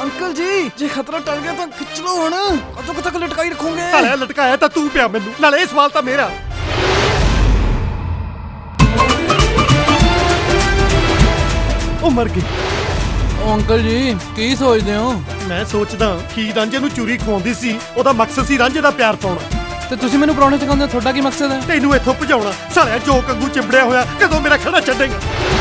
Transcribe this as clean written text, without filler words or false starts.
Uncle जी जे खतरा टल गया तो खिच लो हुण, कदों तक लटकाई रखोगे? साले लटकाया तां तू पिया मैनू, नाले इह सवाल तां मेरा। ओ मर गई। ओ अंकल जी की सोचदे हो? मैं सोचदा की रांझे नूं चूरी खवाउंदी सी, ओहदा मकसद सी रांझे दा प्यार पाउणा। ਤੇ ਤੁਸੀਂ ਮੈਨੂੰ ਪਰੌਣੇ ਚਕਾਉਂਦੇ ਹੋ, ਤੁਹਾਡਾ ਕੀ ਮਕਸਦ ਹੈ? ਤੈਨੂੰ ਇੱਥੋਂ ਭਜਾਉਣਾ। ਸਾਲਿਆ ਜੋ ਕੰਗੂ ਚਿੰਬੜਿਆ ਹੋਇਆ, ਕਦੋਂ ਮੇਰਾ ਖੜਾ ਛੱਡੇਗਾ?